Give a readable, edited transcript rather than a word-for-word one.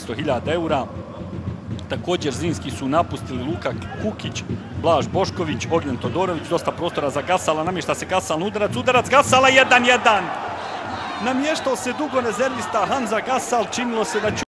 400.000 eura. Također Zrinski su napustili Luka Kukić, Blaž Bošković, Ognjen Todorović, dosta prostora za Gasala, namješta se Gasal na udarac Gasala 1-1. Namještao se dugo rezervista Hamza Gasal, činilo se da će